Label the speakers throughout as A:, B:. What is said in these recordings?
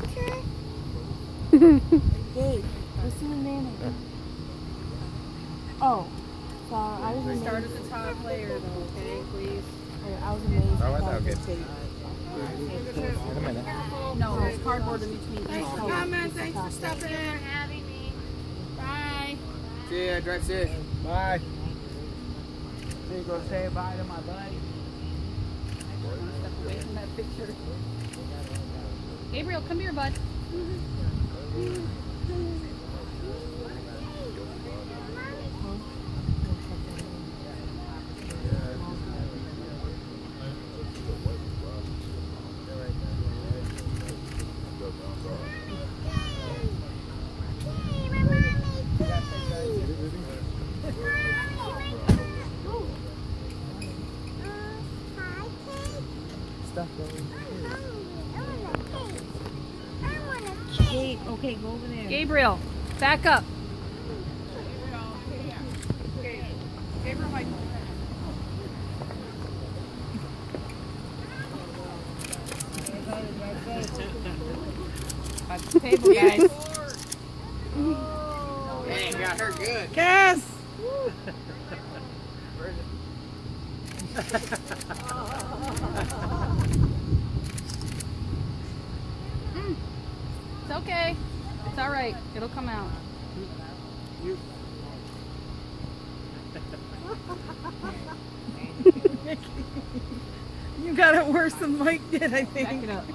A: Gabe, what's the name of it? Oh, so I was amazed.
B: Start at the top layer though, okay, please.
A: I was amazed.
C: Oh, that's okay.
A: Wait
C: a minute.
B: No, there's cardboard in between.
D: Thanks for coming. Thanks for stopping in.
B: for having me. Bye.
C: See ya, drive safe. Bye.
D: So you go say bye to my buddy.
B: Step away from that picture. Gabriel, come here, bud.
A: Gabe, okay, go over there.
B: Gabriel, back up.
D: Gabriel, Mike.
B: At the table, guys.
C: Dang, got her good.
D: Cass!
B: It's okay. It's all right. It'll come out.
D: You got it worse than Mike did, I
B: Back
D: think.
B: it up.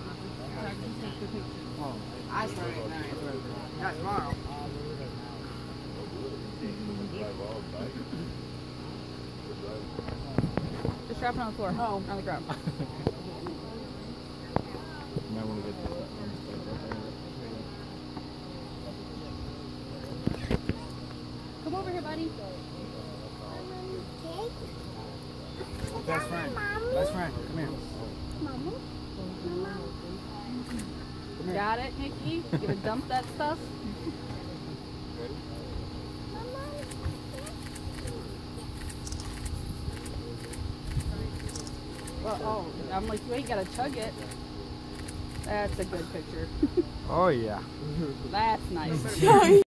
C: I started at 9. Not tomorrow.
B: Just drop it on the floor. Oh, on the ground. Come over here, buddy.
C: Best friend. Best friend. Come here.
B: Got it, Nikki? You gonna dump that stuff? Well, oh, I'm like, you ain't gotta chug it. That's a good picture.
C: Oh, yeah.
B: That's nice.